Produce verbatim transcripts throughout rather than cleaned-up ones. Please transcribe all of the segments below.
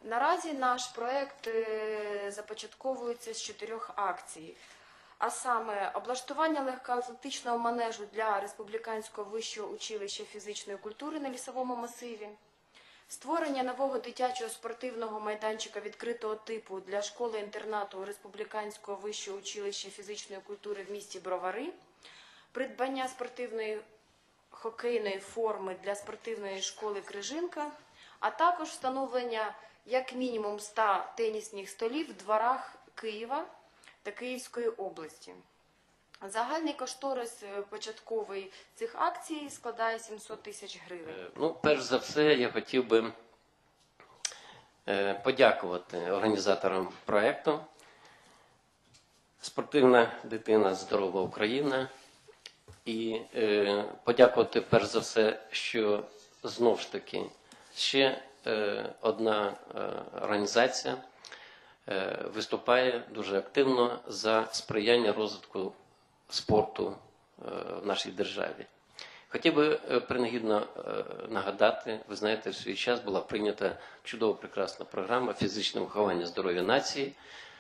Наразі наш проєкт започатковується з чотирьох акцій, а саме облаштування легкоатлетичного манежу для Республіканського вищого училища фізичної культури на Лісовому масиві, створення нового дитячого спортивного майданчика відкритого типу для школи-інтернату Республіканського вищого училища фізичної культури в місті Бровари, придбання спортивної хокейної форми для спортивної школи Крижинка, а також встановлення як мінімум ста тенісних столів в дворах Києва та Київської області. Загальний кошторис початковий цих акцій складає сімсот тисяч гривень. Ну, перш за все, я хотів би подякувати організаторам проєкту «Спортивна дитина. Здорова Україна». І е, подякувати перш за все, що знов ж таки ще е, одна е, організація е, виступає дуже активно за сприяння розвитку спорту е, в нашій державі. Хотів би е, принагідно е, нагадати, ви знаєте, в свій час була прийнята чудова прекрасна програма «Фізичне виховання здоров'я нації».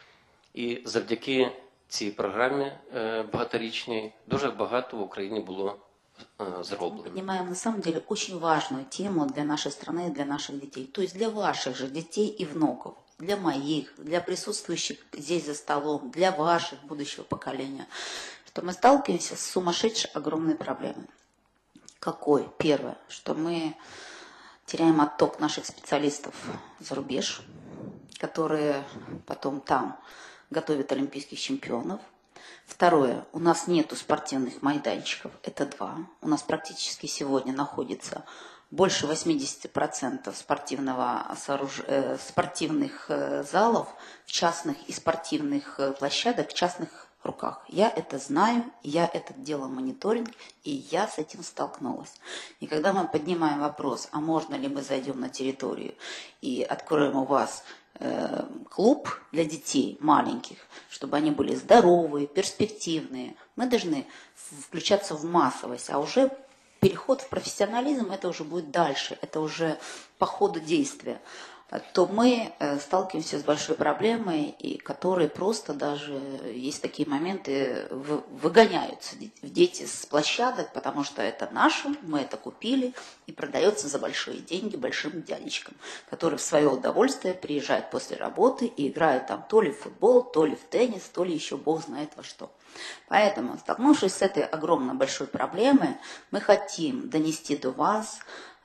І завдяки цій програмі багаторічній дуже багато в Україні було сделано. Мы поднимаем на самом деле очень важную тему для нашей страны и для наших детей. То есть для ваших же детей и внуков, для моих, для присутствующих здесь за столом, для ваших будущего поколения. Что мы сталкиваемся с сумасшедшей огромной проблемой. Какой? Первое, что мы теряем отток наших специалистов за рубеж, которые потом там готовят олимпийских чемпионов. Второе. У нас нету спортивных майданчиков. Это два. У нас практически сегодня находится больше восьмидесяти процентов спортивного сооруж... спортивных залов в частных и спортивных площадок в частных руках. Я это знаю, я это делала мониторинг, и я с этим столкнулась. И когда мы поднимаем вопрос, а можно ли мы зайдем на территорию и откроем у вас клуб для детей маленьких, чтобы они были здоровые, перспективные. Мы должны включаться в массовость, а уже переход в профессионализм, это уже будет дальше, это уже по ходу действия. То мы сталкиваемся с большой проблемой, и которые просто даже, есть такие моменты, выгоняются дети с площадок, потому что это наше, мы это купили, и продается за большие деньги большим дядечкам, которые в свое удовольствие приезжают после работы и играют там то ли в футбол, то ли в теннис, то ли еще бог знает во что. Поэтому, столкнувшись с этой огромной большой проблемой, мы хотим донести до вас,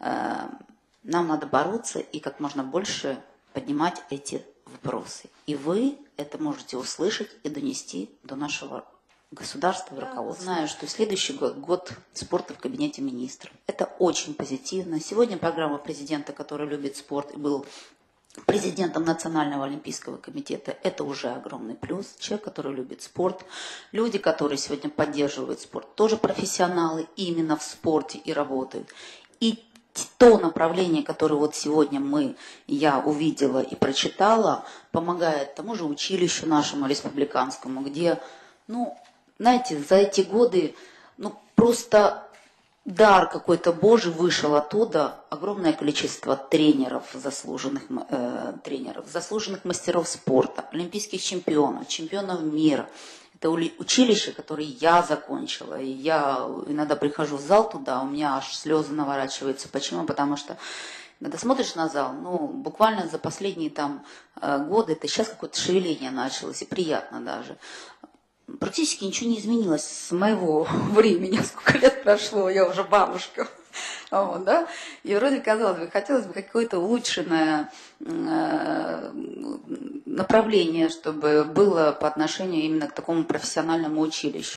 нам надо бороться и как можно больше поднимать эти вопросы. И вы это можете услышать и донести до нашего государства и руководства. Знаю, что следующий год – год спорта в кабинете министров. Это очень позитивно. Сегодня программа президента, который любит спорт и был президентом Национального олимпийского комитета, это уже огромный плюс. Человек, который любит спорт. Люди, которые сегодня поддерживают спорт, тоже профессионалы именно в спорте и работают. И то направление, которое вот сегодня мы, я увидела и прочитала, помогает тому же училищу нашему республиканскому, где, ну, знаете, за эти годы, ну, просто дар какой-то Божий вышел оттуда, огромное количество тренеров, заслуженных э, тренеров, заслуженных мастеров спорта, олимпийских чемпионов, чемпионов мира. Это училище, которое я закончила, и я иногда прихожу в зал туда, у меня аж слезы наворачиваются. Почему? Потому что, когда смотришь на зал, ну, буквально за последние там годы, это сейчас какое-то шевеление началось, и приятно даже. Практически ничего не изменилось с моего времени, сколько лет прошло, я уже бабушка. Вот, да? И вроде, казалось бы, хотелось бы какое-то улучшенное э, направление, чтобы было по отношению именно к такому профессиональному училищу.